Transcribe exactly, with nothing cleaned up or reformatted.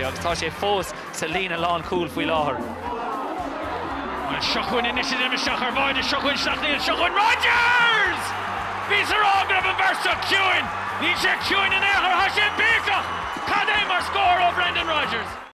agus tá sé fós sa lína lán cool faoi láthair. Well, Seachún initiative is Seachar Void, Seachún Sleacht, Seachún Rodgers! Bhís ar ágra an versa Cuin! Ní sé Cuin in éair, ha sé bícach! Cad é mar scór ó Brendan Rodgers!